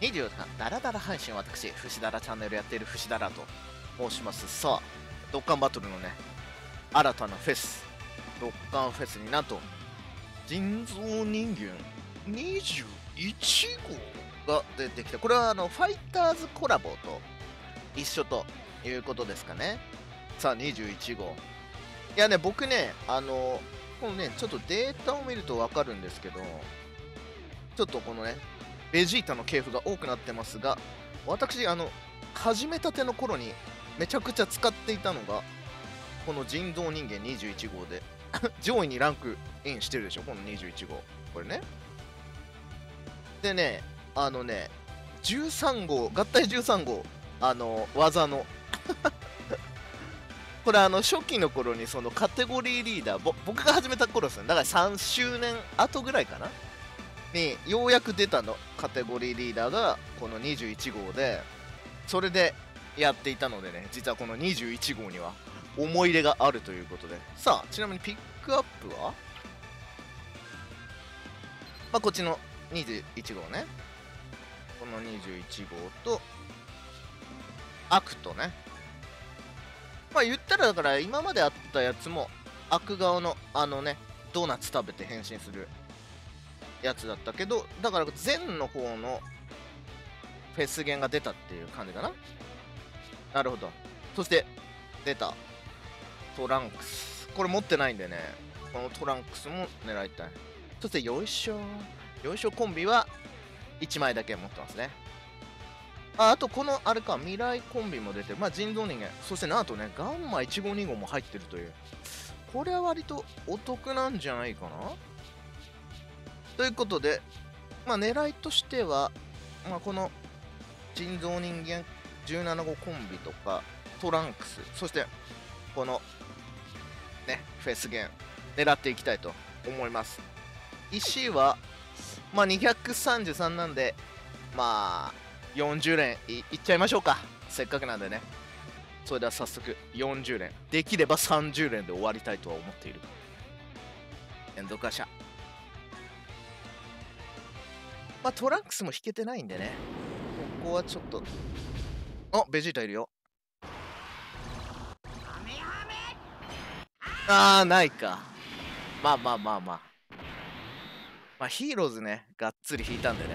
23ダラダラ配信、私フシダラチャンネルやっているフシダラと申します。さあドッカンバトルのね、新たなフェス、ドッカンフェスになんと人造人間21号が出てきた。これはファイターズコラボと一緒ということですかね。さあ21号、いやね、僕ね、このね、ちょっとデータを見ると分かるんですけど、ちょっとこのね、ベジータの系譜が多くなってますが、私、始めたての頃にめちゃくちゃ使っていたのが、この人造人間21号で、上位にランクインしてるでしょ、この21号。これね。でね、13号、合体13号、技の、これ初期の頃にそのカテゴリーリーダー、僕が始めた頃ですね、だから3周年後ぐらいかなにようやく出たのカテゴリーリーダーがこの21号で、それでやっていたのでね、実はこの21号には思い入れがあるということで、さあちなみにピックアップは、まあ、こっちの21号ね、この21号とアクトね、まあ言ったらだから今まであったやつも悪顔のドーナツ食べて変身するやつだったけど、だから前の方のフェスゲンが出たっていう感じかな。なるほど。そして出たトランクス、これ持ってないんでね、このトランクスも狙いたい。そしてよいしょよいしょコンビは1枚だけ持ってますね。あとこのあれか、未来コンビも出てる。まあ人造人間、そしてなんとねガンマ152号も入ってるという、これは割とお得なんじゃないかなということで、まあ狙いとしては、まあ、この人造人間17号コンビとかトランクス、そしてこのねフェスゲン狙っていきたいと思います。石はまあ233なんで、まあ40連 いっちゃいましょうか、せっかくなんでね。それでは早速40連、できれば30連で終わりたいとは思っている。エンドカシャ、まあトランクスも引けてないんでね、ここはちょっと、あ、ベジータいるよ。あー、ないか。まあまあまあまあ。まあヒーローズね、がっつり引いたんでね。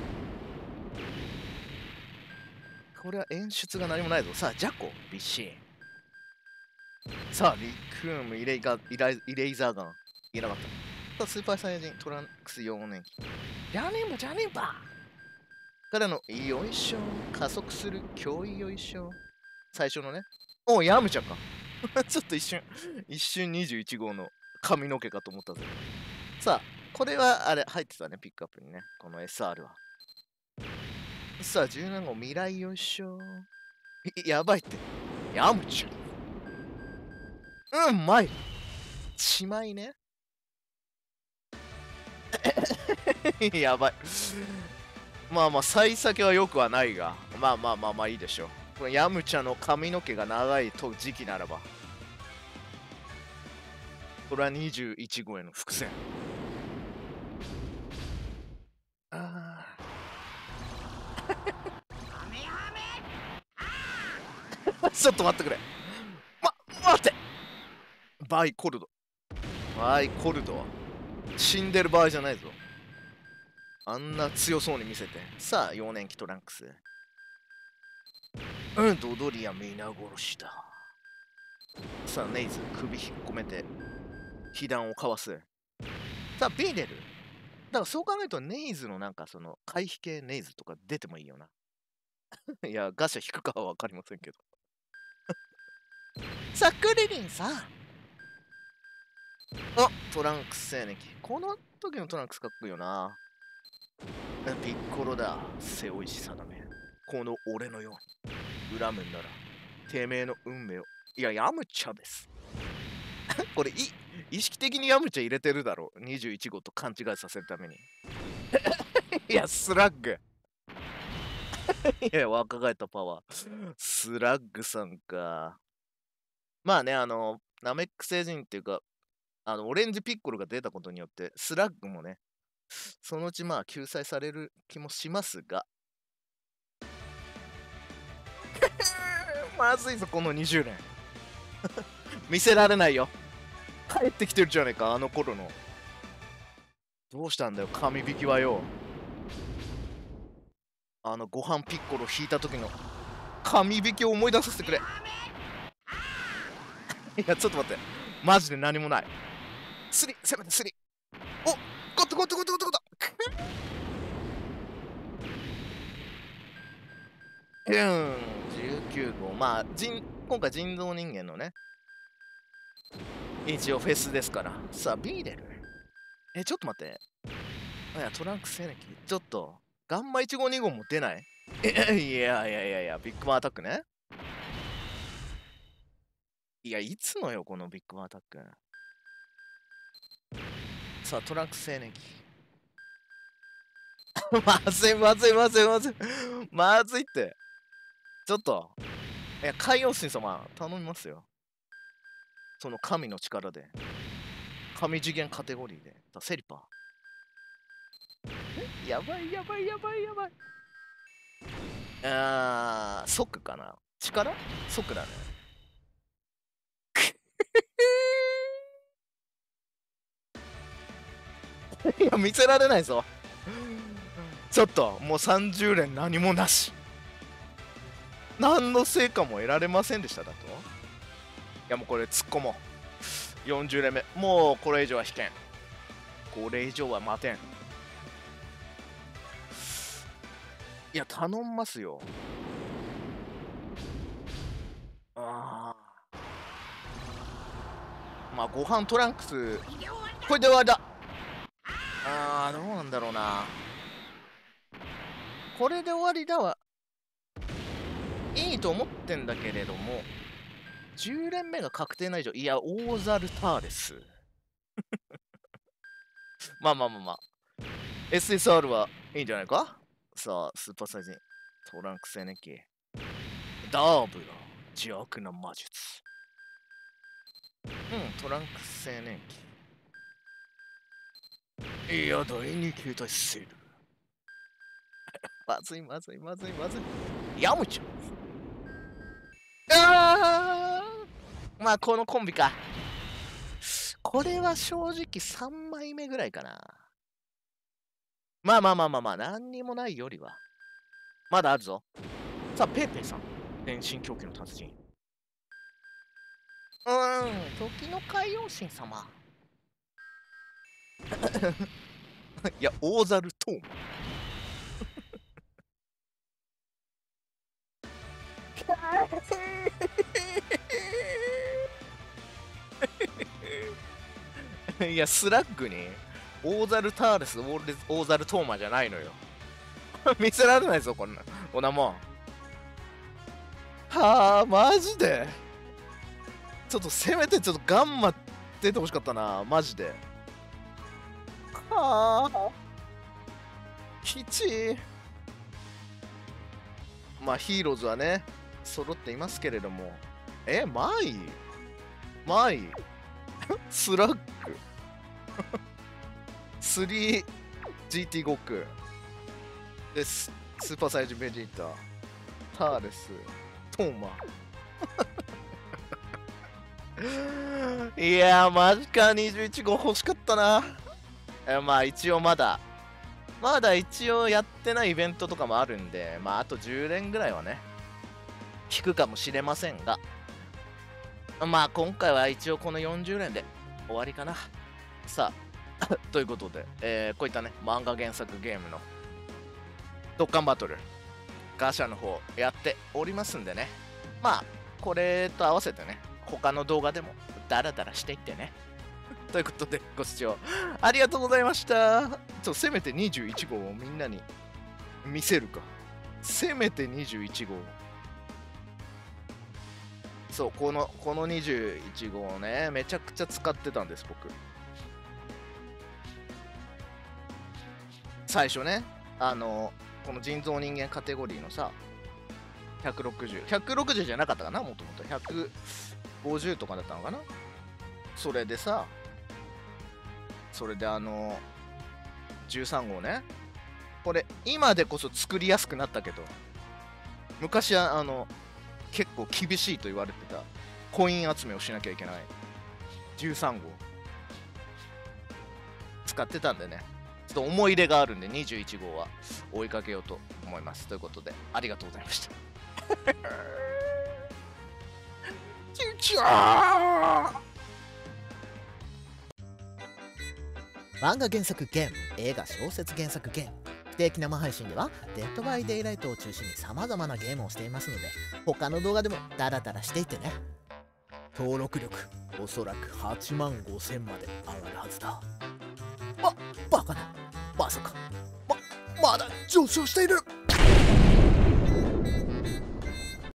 これは演出が何もないぞ。さあ、ジャコ、ビシーン。さあ、リクーム、イレイザーガン。いなかった。さあ、スーパーサイヤ人、トランクス4年期。じゃねえば、じゃねえばからの、よいしょ。加速する、脅威よいしょ。最初のね。おヤムチャか。ちょっと一瞬21号の髪の毛かと思ったぜ。さあ、これはあれ入ってたね、ピックアップにね。この SR は。さあ、17号未来よいしょ。やばいって。ヤムチャ。うまい。しまいね。やばい。まあまあ、幸先は良くはないが、まあまあまあまあいいでしょう。このヤムチャの髪の毛が長いと時期ならば、これは21号への伏線。ああ。ちょっと待ってくれ。待って、バイコルド。バイコルドは死んでる場合じゃないぞ。あんな強そうに見せて。さあ、幼年期トランクス。ドドリア皆殺しだ。さあ、ネイズ、首引っ込めて、被弾をかわす。さあ、ビーデル。だからそう考えると、ネイズのなんかその、回避系ネイズとか出てもいいよな。いや、ガシャ引くかはわかりませんけど。さあ、クリリンさん。あ、トランクス青年期。この時のトランクスかっこいいよな。ピッコロだ、背負いし定め。この俺のように恨むんなら、てめえの運命を。いや、ヤムチャです。これ意識的にヤムチャ入れてるだろう。21号と勘違いさせるために。いや、スラッグ。いや、若返ったパワー。スラッグさんか。まあね、ナメック星人っていうか、オレンジピッコロが出たことによって、スラッグもね、そのうちまあ救済される気もしますが、 まずいぞこの20連見せられないよ。帰ってきてるじゃねえか、あの頃の。どうしたんだよ神引きはよ。ご飯ピッコロ引いた時の神引きを思い出させてくれ。いやちょっと待って、マジで何もない。スリー、せめてスリー。お、ゴッドゴッドゴッドゴッドゴッド19号。まあ今回人造人間のね、一応フェスですから。さあ、ビーデル。ちょっと待って。いや、トランクセネキ。ちょっと、ガンマ1号2号も出ない？いや、ビッグマンアタックね。いや、いつのよ、このビッグマンアタック。さあ、トランクセネキ。まずい。まずいって。ちょっと。いや、海洋神様、頼みますよ。その神の力で。神次元カテゴリーで。セリパー。やばい。即かな。力即だね。いや、見せられないぞ。ちょっと、もう30連何もなし。何の成果も得られませんでしただと。いや、もうこれ突っ込もう。40連目。もうこれ以上は引けん。これ以上は待てん。いや、頼んますよ。まあ、ご飯トランクス、これで終わりだ。どうなんだろうな。これで終わりだわ。いいと思ってんだけれども、10連目が確定ない以上、いや、オーザルターレス。まあ。SSR はいいんじゃないか。さあ、スーパーサイズにトランクセネキ。ダーブの邪悪な魔術。トランクセネキ。いや、第2形態セール。まずい。ヤムちゃん。まあ、このコンビか。これは正直3枚目ぐらいかな。まあ、何にもないよりは。まだあるぞ。さあ、ペーペーさん。電信狂気の達人。時の海洋神様。いや、オーザルトーマ。いや、スラッグにオーザルターレス、オーザルトーマじゃないのよ。見せられないぞ、こんなもん。はあ、マジで。ちょっとせめてちょっとガンマ出てほしかったな、マジで。はあ。きち。まあ、ヒーローズはね、揃っていますけれども。マイスラッグ3GT ゴクです。スーパーサイズベジータ、ターレス、トーマ。いやー、マジか。21号欲しかったな。まあ一応まだ一応やってないイベントとかもあるんで、まああと10連ぐらいはね引くかもしれませんが、まあ今回は一応この40連で終わりかな。さあということで、こういったね漫画原作ゲームのドッカンバトルガシャの方やっておりますんでね、まあこれと合わせてね他の動画でもダラダラしていってね。ということでご視聴ありがとうございました。せめて21号をみんなに見せるか。せめて21号。そう、この21号をねめちゃくちゃ使ってたんです僕。最初ねこの人造人間カテゴリーのさ160じゃなかったかな、もともと150とかだったのかな。それでさ、13号ね、これ今でこそ作りやすくなったけど、昔は結構厳しいと言われてたコイン集めをしなきゃいけない13号使ってたんでね、ちょっと思い入れがあるんで21号は追いかけようと思います。ということでありがとうございました。 漫画原作ゲーム、映画小説原作ゲーム、不定期生配信ではデッドバイデイライトを中心に様々なゲームをしていますので、他の動画でもダラダラしていってね。登録力おそらく8万5000まで上がるはずだ。バカな、まさかまだ上昇している。